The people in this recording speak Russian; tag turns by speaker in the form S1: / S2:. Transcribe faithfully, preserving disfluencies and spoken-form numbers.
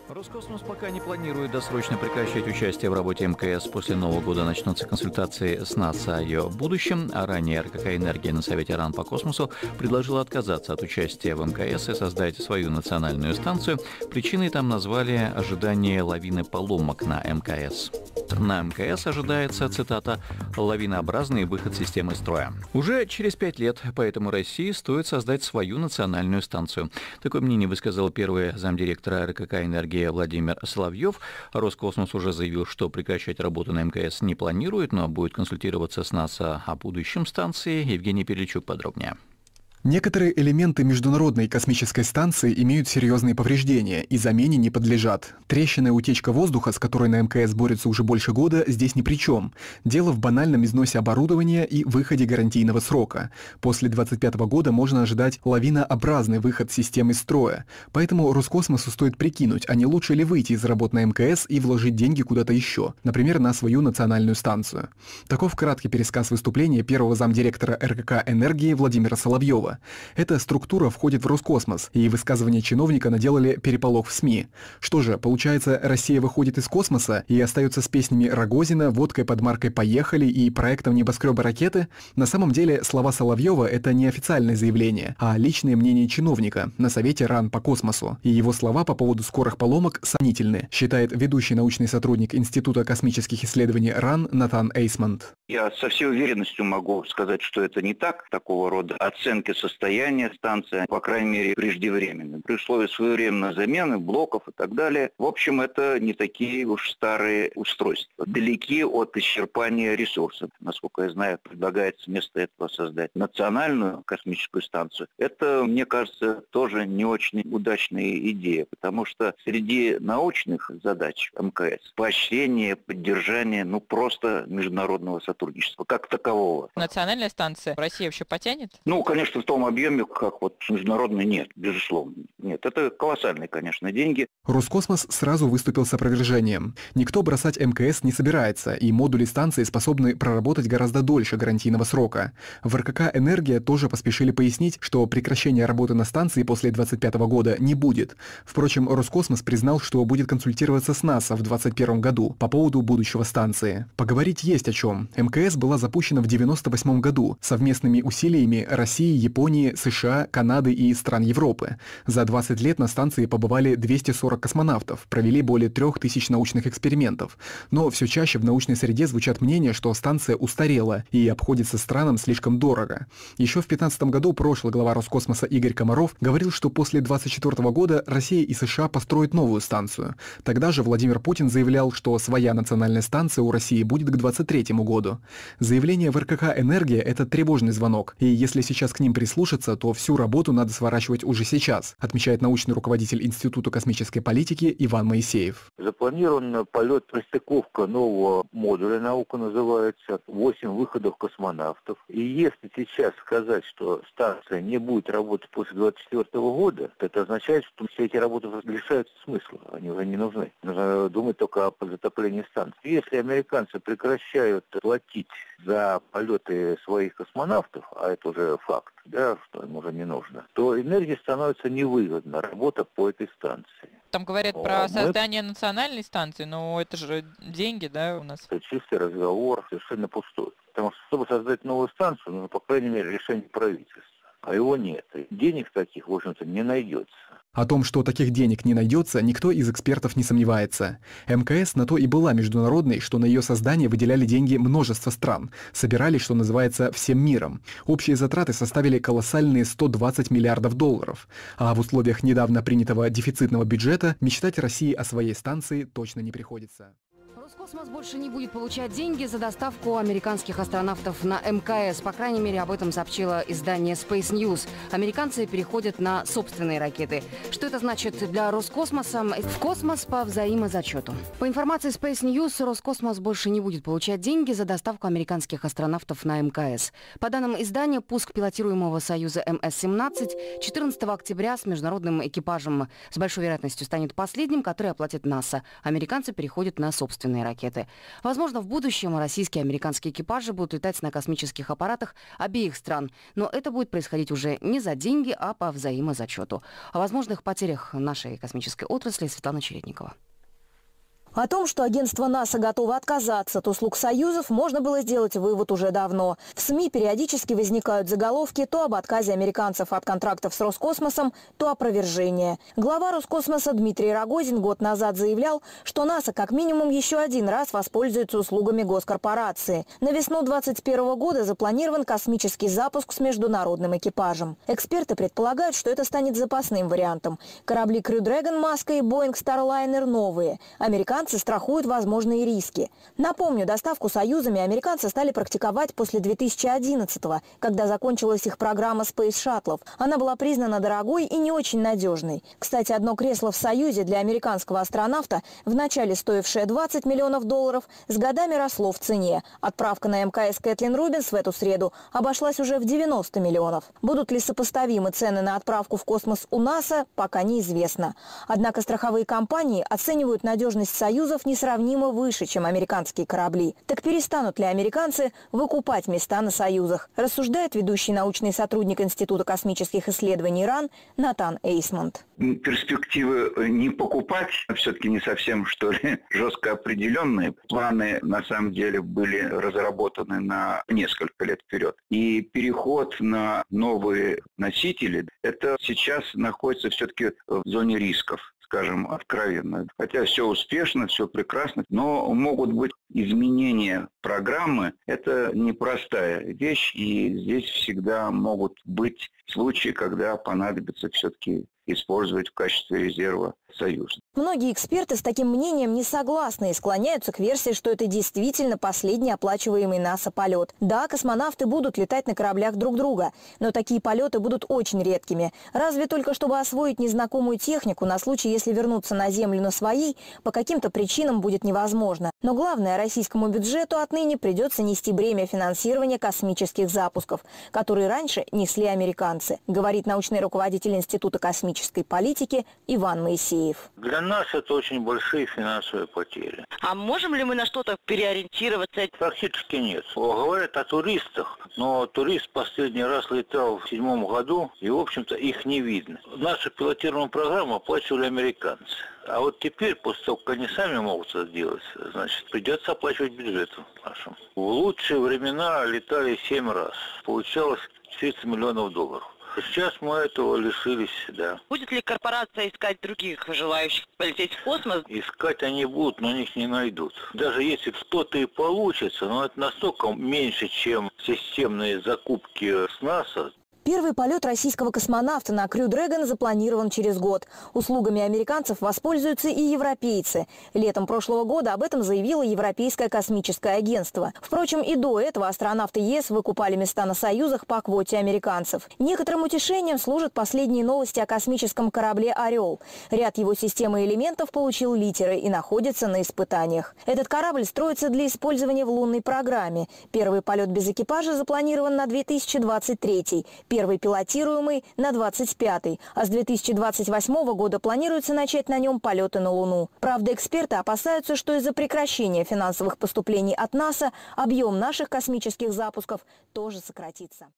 S1: Роскосмос пока не планирует досрочно прекращать участие в работе МКС. После Нового года начнутся консультации с НАСА о ее будущем. А ранее РКК «Энергия» на Совете РАН по космосу предложила отказаться от участия в МКС и создать свою национальную станцию. Причиной там назвали ожидание лавины поломок на МКС. На МКС ожидается, цитата, «лавинообразный выход системы строя». Уже через пять лет, поэтому России стоит создать свою национальную станцию. Такое мнение высказал первый замдиректора РКК «Энергия» Владимир Соловьев. Роскосмос уже заявил, что прекращать работу на МКС не планирует, но будет консультироваться с НАСА о будущем станции. Евгений Перельчук подробнее.
S2: Некоторые элементы Международной космической станции имеют серьезные повреждения и замене не подлежат. Трещина и утечка воздуха, с которой на МКС борются уже больше года, здесь ни при чем. Дело в банальном износе оборудования и выходе гарантийного срока. После две тысячи двадцать пятого года можно ожидать лавинообразный выход системы из строя. Поэтому Роскосмосу стоит прикинуть, а не лучше ли выйти из работы на МКС и вложить деньги куда-то еще, например, на свою национальную станцию. Таков краткий пересказ выступления первого замдиректора РКК «Энергии» Владимира Соловьева. Эта структура входит в Роскосмос, и высказывания чиновника наделали переполох в СМИ. Что же, получается, Россия выходит из космоса и остается с песнями Рогозина, водкой под маркой «Поехали» и проектом небоскреба ракеты? На самом деле, слова Соловьева – это не официальное заявление, а личное мнение чиновника на Совете РАН по космосу. И его слова по поводу скорых поломок сомнительны, считает ведущий научный сотрудник Института космических исследований РАН Натан Эйсмонт.
S3: Я со всей уверенностью могу сказать, что это не так. Такого рода оценки состояния станции, по крайней мере, преждевременны. При условии своевременной замены блоков и так далее. В общем, это не такие уж старые устройства. Далеки от исчерпания ресурсов. Насколько я знаю, предлагается вместо этого создать национальную космическую станцию. Это, мне кажется, тоже не очень удачная идея, потому что среди научных задач МКС поощрение, поддержание, ну, просто международного сотрудничества как такового.
S4: Национальная станция Россия вообще потянет?
S3: Ну, конечно, в том объеме, как вот международный, нет, безусловно. Нет, это колоссальные, конечно, деньги.
S2: Роскосмос сразу выступил с опровержением. Никто бросать МКС не собирается, и модули станции способны проработать гораздо дольше гарантийного срока. В РКК «Энергия» тоже поспешили пояснить, что прекращения работы на станции после двадцать пятого года не будет. Впрочем, Роскосмос признал, что будет консультироваться с НАСА в двадцать первом году по поводу будущего станции. Поговорить есть о чем. МКС была запущена в девяносто восьмом году совместными усилиями России, Японии, США, Канады и стран Европы. За двадцать лет на станции побывали двести сорок космонавтов, провели более трех тысяч научных экспериментов. Но все чаще в научной среде звучат мнения, что станция устарела и обходится странам слишком дорого. Еще в две тысячи пятнадцатом году прошлый глава Роскосмоса Игорь Комаров говорил, что после две тысячи двадцать четвёртого года Россия и США построят новую станцию. Тогда же Владимир Путин заявлял, что своя национальная станция у России будет к две тысячи двадцать третьему году. Заявление в РКК «Энергия» — это тревожный звонок, и если сейчас к ним прислушаться, то всю работу надо сворачивать уже сейчас, отмечает научный руководитель Института космической политики Иван Моисеев.
S5: Запланирован полет, пристыковка нового модуля, наука называется, восемь выходов космонавтов. И если сейчас сказать, что станция не будет работать после две тысячи двадцать четвёртого года, то это означает, что все эти работы лишаются смысла, они уже не нужны. Нужно думать только о затоплении станции. Если американцы прекращают платить за полеты своих космонавтов, а это уже факт, да, что им уже не нужно, то энергия становится невыгодна, работа по этой станции.
S4: Там говорят
S5: О,
S4: про
S5: мы...
S4: создание национальной станции, но это же деньги, да, у нас?
S5: Это чистый разговор, совершенно пустой. Потому что, чтобы создать новую станцию, нужно, по крайней мере, решение правительства. А его нет. И денег таких, в общем-то, не найдется.
S2: О том, что таких денег не найдется, никто из экспертов не сомневается. МКС на то и была международной, что на ее создание выделяли деньги множество стран, собирали, что называется, всем миром. Общие затраты составили колоссальные сто двадцать миллиардов долларов. А в условиях недавно принятого дефицитного бюджета мечтать России о своей станции точно не приходится.
S6: Роскосмос больше не будет получать деньги за доставку американских астронавтов на МКС. По крайней мере, об этом сообщило издание Space News. Американцы переходят на собственные ракеты. Что это значит для Роскосмоса? В космос по взаимозачету. По информации Space News, Роскосмос больше не будет получать деньги за доставку американских астронавтов на МКС. По данным издания, пуск пилотируемого Союза эм эс семнадцать четырнадцатого октября с международным экипажем с большой вероятностью станет последним, который оплатит НАСА. Американцы переходят на собственные собственные ракеты. Возможно, в будущем российские и американские экипажи будут летать на космических аппаратах обеих стран. Но это будет происходить уже не за деньги, а по взаимозачету. О возможных потерях нашей космической отрасли Светлана Чередникова.
S7: О том, что агентство НАСА готово отказаться от услуг союзов, можно было сделать вывод уже давно. В СМИ периодически возникают заголовки то об отказе американцев от контрактов с Роскосмосом, то опровержение. Глава Роскосмоса Дмитрий Рогозин год назад заявлял, что НАСА как минимум еще один раз воспользуется услугами госкорпорации. На весну две тысячи двадцать первого года запланирован космический запуск с международным экипажем. Эксперты предполагают, что это станет запасным вариантом. Корабли Crew Dragon Маска и Boeing Starliner новые. Американцы страхуют возможные риски. Напомню, доставку союзами американцы стали практиковать после две тысячи одиннадцатого, когда закончилась их программа Space Shuttle. Она была признана дорогой и не очень надежной. Кстати, одно кресло в Союзе для американского астронавта, вначале стоившее двадцать миллионов долларов, с годами росло в цене. Отправка на МКС Кэтлин Рубинс в эту среду обошлась уже в девяносто миллионов. Будут ли сопоставимы цены на отправку в космос у НАСА, пока неизвестно. Однако страховые компании оценивают надежность союзов несравнимо выше, чем американские корабли. Так перестанут ли американцы выкупать места на союзах? Рассуждает ведущий научный сотрудник Института космических исследований РАН Натан Эйсмонт.
S3: Перспективы не покупать все-таки не совсем, что ли, жестко определенные. Планы, на самом деле, были разработаны на несколько лет вперед. И переход на новые носители, это сейчас находится все-таки в зоне рисков, скажем откровенно. Хотя все успешно, все прекрасно, но могут быть изменения программы. Это непростая вещь, и здесь всегда могут быть случаи, когда понадобится все-таки использовать в качестве резерва союз.
S7: Многие эксперты с таким мнением не согласны и склоняются к версии, что это действительно последний оплачиваемый НАСА полет. Да, космонавты будут летать на кораблях друг друга, но такие полеты будут очень редкими. Разве только чтобы освоить незнакомую технику на случай, если вернуться на Землю на своей, по каким-то причинам будет невозможно. Но главное, российскому бюджету отныне придется нести бремя финансирования космических запусков, которые раньше несли американцы, говорит научный руководитель Института космической политики Иван Моисеев.
S5: Для нас это очень большие финансовые потери.
S8: А можем ли мы на что-то переориентироваться?
S5: Практически нет. Говорят о туристах, но турист последний раз летал в седьмом году, и, в общем-то, их не видно. Нашу пилотируемую программу оплачивали американцы. А вот теперь, после того, как они сами могут это сделать, значит, придется оплачивать бюджету нашим. В лучшие времена летали семь раз. Получалось тридцать миллионов долларов. Сейчас мы этого лишились, да.
S8: Будет ли корпорация искать других желающих полететь в космос?
S5: Искать они будут, но их не найдут. Даже если что-то и получится, но это настолько меньше, чем системные закупки с НАСА.
S7: Первый полет российского космонавта на Crew Dragon запланирован через год. Услугами американцев воспользуются и европейцы. Летом прошлого года об этом заявило Европейское космическое агентство. Впрочем, и до этого астронавты ЕС выкупали места на союзах по квоте американцев. Некоторым утешением служат последние новости о космическом корабле «Орел». Ряд его системы элементов получил литеры и находится на испытаниях. Этот корабль строится для использования в лунной программе. Первый полет без экипажа запланирован на две тысячи двадцать третий. Первый пилотируемый на двадцать пятый, а с две тысячи двадцать восьмого года планируется начать на нем полеты на Луну. Правда, эксперты опасаются, что из-за прекращения финансовых поступлений от НАСА объем наших космических запусков тоже сократится.